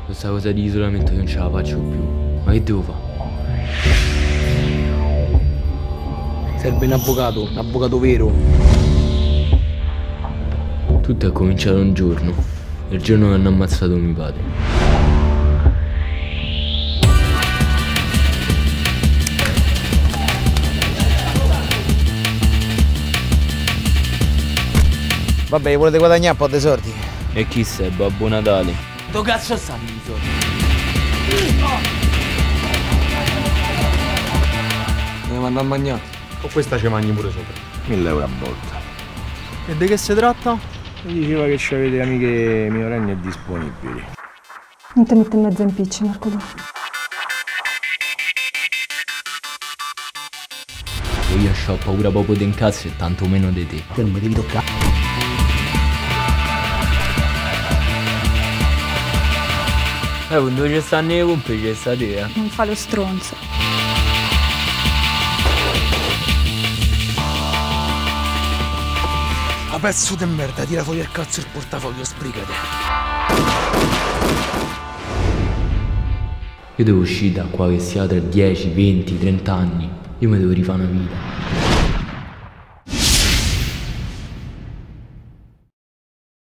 Questa cosa di isolamento non ce la faccio più. Ma che devo fare? Serve un avvocato vero. Tutto è cominciato un giorno, il giorno che hanno ammazzato mio padre. Vabbè, volete guadagnare un po' di soldi? E chi sei, Babbo Natale? Dove cazzo stanno i soldi? Ne vanno a mangiare. Con questa ci mangi pure sopra. 1.000 euro a volta. E di che si tratta? Mi diceva che avete amiche minorenni e disponibili. Non ti metti in mezzo in impicci, Marco. Io ho paura proprio di incazzo e tanto meno di te. Te non mi devi toccare. Quando ci stanno i compi c'è sta te, Non fa lo stronzo. A pezzo di merda, tira fuori il cazzo il portafoglio, sbrigati. Io devo uscire da qua che sia tra 10, 20, 30 anni. Io mi devo rifare una vita.